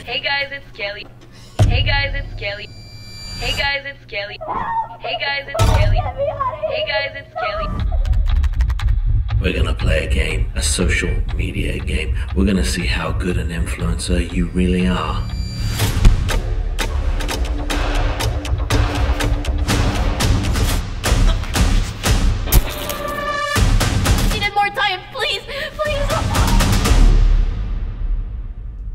Hey guys, it's Kelly. Hey guys, it's Kelly. Hey guys, it's Kelly. Hey guys, it's Kelly. Hey guys, it's Kelly. We're gonna play a game, a social media game. We're gonna see how good an influencer you really are.